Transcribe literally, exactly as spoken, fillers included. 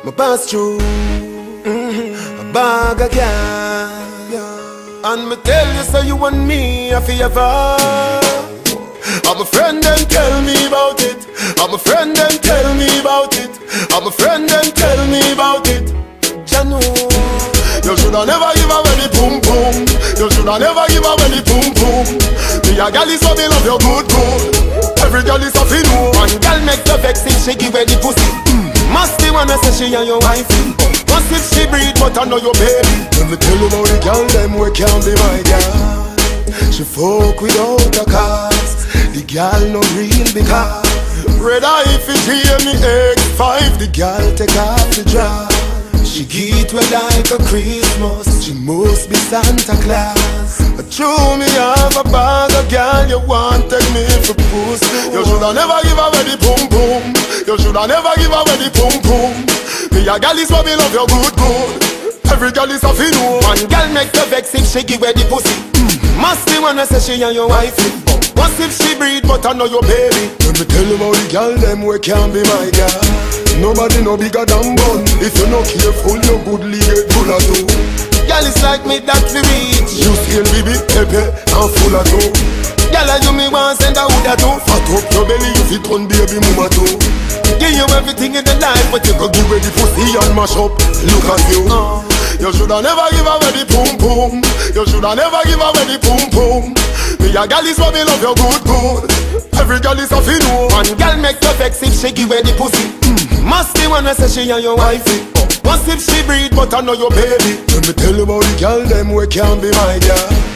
My pass through mm-hmm. a bag of gas, yeah. And me tell you so you and me a forever. I'm a friend and tell me about it. I'm a friend and tell me about it. I'm a friend and tell me about it. Janu, you shoulda never give away the boom boom. You shoulda never give away the boom boom. Me a gal is so me love you good good. Every gal is a fi know. One gal make you vex if she give away the pussy. Must be one say she and your wifey. Must if she breed but I know your baby. Let me tell you about the gal them we can't be my gal. She fuck without a cause. The gal no real because red eye if it hear me X five. The gal take off the dress. She get well like a Christmas. She must be Santa Claus. True me have a bag of gal you want take me for pussy. You shoulda never give away the boom boom. You shoulda never give away the boom boom. Me a gal is what me love you good good. Every gal is a fi know. One gal make you vex if she give away the pussy. mm. Must be one say she and your wifey. Must if she breed but I know your baby. Let me tell you about the gal them we can't be my gal. Nobody no bigger than bun. If you not careful you goodly get full of two. Gal is like me that we reach. You still be big pepe and full of two. Gal you me want send a wood a two. Fat up your belly you fit run baby mama too. Give you everything in the life but you could give away the pussy and mash up. Look at you. uh. You shoulda never give away the boom boom. You shoulda never give away the boom boom. Me a gal is what me love you good good. Every gal is a fi know. One gal make you vex if she give away the pussy. mm. Must be one say she and your wifey. Must if she breed but I know your baby. Let me tell you about the gal them we can't be my gal.